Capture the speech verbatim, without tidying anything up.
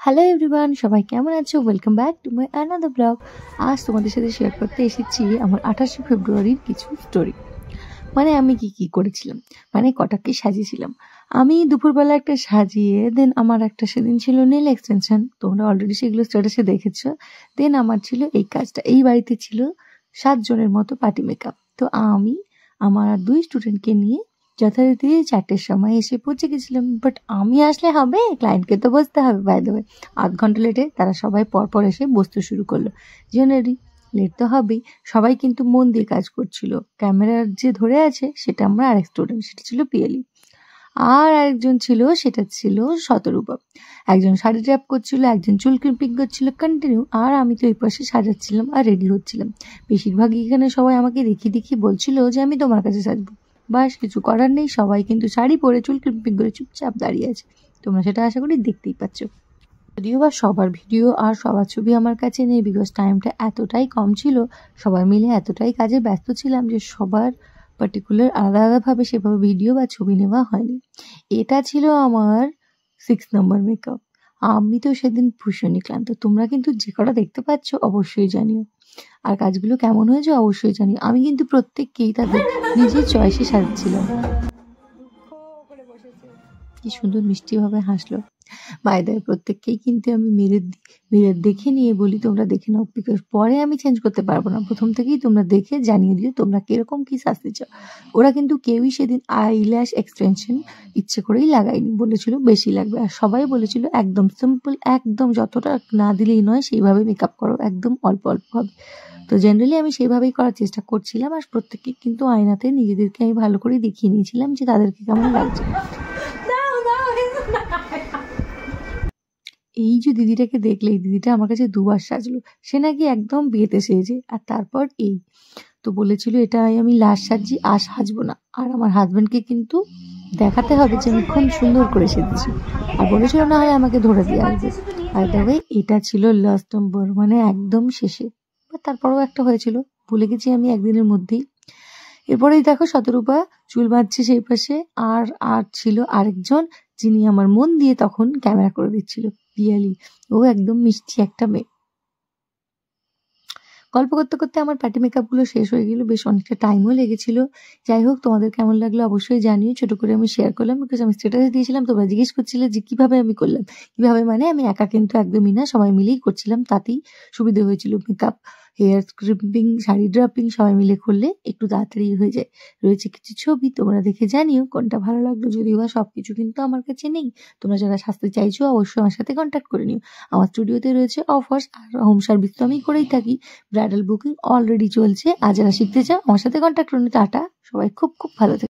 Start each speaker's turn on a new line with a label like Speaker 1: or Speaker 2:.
Speaker 1: Hello everyone, সবাই কেমন আছো? Welcome back to my another blog. আজ তোমাদের সাথে শেয়ার করতে এসেছি আমার আঠাশে ফেব্রুয়ারির কিছু স্টোরি। মানে আমি কি কি করেছিলাম, মানে কটাকে সাজিয়েছিলাম। আমি দুপুরবেলা একটা সাজিয়ে, দেন আমার একটা সেদিন ছিল নেল এক্সটেনশন, তোমরা অলরেডি সেগুলো স্ট্যাটাসে দেখেছো। দেন আমার ছিল এই কাজটা, এই বাড়িতে ছিল সাতজনের মতো পার্টি মেকআপ। তো আমি আমার আর দুই স্টুডেন্টকে নিয়ে যথারীতি চারটের সময় এসে পৌঁছে গেছিলাম। বাট আমি আসলে হবে, ক্লায়েন্টকে তো বসতে হবে। বাই দ্য ওয়ে, আধ ঘন্টা লেটে তারা সবাই পরপর এসে বসতে শুরু করলো। জেনারেলি লেট তো হবেই। সবাই কিন্তু মন দিয়ে কাজ করছিল। ক্যামেরার যে ধরে আছে সেটা আমরা আরেক স্টুডেন্ট, সেটা ছিল পিএলি। আর আরেকজন ছিল, সেটা ছিল শতরূপা। একজন শাড়ি ট্র্যাপ করছিল, একজন চুল ক্লিপিং করছিল কন্টিনিউ, আর আমি তো এই পাশে সাজাচ্ছিলাম আর রেডি হচ্ছিলাম। বেশিরভাগ এখানে সবাই আমাকে দেখিয়ে দেখিয়ে বলছিল যে আমি তোমার কাছে সাজবো। বাস কিছু করার নেই, সবাই কিন্তু শাড়ি পরে চুল ক্লিপিং করে চুপচাপ দাঁড়িয়ে আছে। তোমরা সেটা আশা করি দেখতেই পাচ্ছ। যদিও বা সবার ভিডিও আর সবার ছবি আমার কাছে নেই, বিকজ টাইমটা এতটাই কম ছিল, সবাই মিলে এতটাই কাজে ব্যস্ত ছিলাম যে সবার পার্টিকুলার আলাদা আলাদাভাবে সেভাবে ভিডিও বা ছবি নেওয়া হয়নি। এটা ছিল আমার সিক্স নম্বর মেকআপ। আমি তো সেদিন ভীষণই ক্লান্ত। তোমরা কিন্তু যে কটা দেখতে পাচ্ছ অবশ্যই জানিও, আর কাজগুলো কেমন হয়েছে অবশ্যই জানিও। আমি কিন্তু প্রত্যেককেই তাদের নিজের চয়েসে সাজছিলাম। কি সুন্দর মিষ্টিভাবে হাসলো। বাই দ্য ওয়ে, প্রত্যেককেই কিন্তু আমি মিরর মিরর দেখে নিয়ে বলি তোমরা দেখে নাও, বিকজ পরে আমি চেঞ্জ করতে পারবো না। প্রথম থেকেই তোমরা দেখে জানিয়ে দিও তোমরা কিরকম কি সাজতে চাও। ওরা কিন্তু কেউই সেদিন আইল্যাশ এক্সটেনশন ইচ্ছে করেই লাগায়নি, বলেছিল বেশি লাগবে। আর সবাই বলেছিল একদম সিম্পল, একদম যতটা না দিলেই নয় সেইভাবে মেকআপ করো, একদম অল্প অল্প হবে। তো জেনারেলি আমি সেইভাবেই করার চেষ্টা করছিলাম। আর প্রত্যেককে কিন্তু আয়নাতে নিজেদেরকে আমি ভালো করে দেখিয়ে নিয়েছিলাম যে তাদেরকে কেমন লাগছে। এই যে দিদিটাকে দেখলে, এই দিদিটা আমার কাছে দুবার সাজলো। সে নাকি একদম বিয়েতে সেজে, আর তারপর এই তো বলেছিল এটা আমি লাস্ট সাজছি, আর সাজবো না। আর আমার হাজবেন্ডকে কিন্তু দেখাতে হবে যে আমি খুব সুন্দর করে সেজেছি, আর বলেছিল না হয় আমাকে ধরে দিয়ে আসবে। আর তবে এটা ছিল লাস্ট নম্বর, মানে একদম শেষে। তারপরেও একটা হয়েছিল, ভুলে গেছি আমি একদিনের মধ্যেই। এরপরেই দেখো শতরূপা চুল বাঁধছে সেই পাশে, আর আর ছিল আরেকজন যিনি আমার মন দিয়ে তখন ক্যামেরা করে দিচ্ছিল, পিয়ালি। ও একদম মিষ্টি একটা মেয়ে। গল্প করতে করতে আমার পার্টি মেকআপ গুলো শেষ হয়ে গেল, বেশ অনেকটা টাইমও লেগেছিল। যাই হোক, তোমাদের কেমন লাগলো অবশ্যই জানিও। ছোট করে আমি শেয়ার করলাম, বিকজ আমি স্ট্যাটাসে দিয়েছিলাম, তোমরা জিজ্ঞেস করছিলে যে কিভাবে আমি করলাম। কিভাবে মানে আমি একা কিন্তু একদমই না, সবাই মিলেই করছিলাম, তাতেই সুবিধা হয়েছিল। Makeup, hair crimping, sari draping সবাই মিলে করলে একটু তাড়াতাড়ি হয়ে যায়। রয়েছে কিছু ছবি, তোমরা দেখে জানিও কোনটা ভালো লাগলো। যদিও বা সবকিছু কিন্তু আমার কাছে নেই, তোমরা যারা সাজতে চাইছো অবশ্যই আমার সাথে কন্ট্যাক্ট করে নিও। আমার স্টুডিওতে রয়েছে অফার্স, আর হোম সার্ভিস তো আমি করেই থাকি। ব্রাইডাল বুকিং অলরেডি চলছে, আর যারা শিখতে চাও আমার সাথে কন্ট্যাক্ট করুন। টাটা, সবাই খুব খুব ভালো থেকো।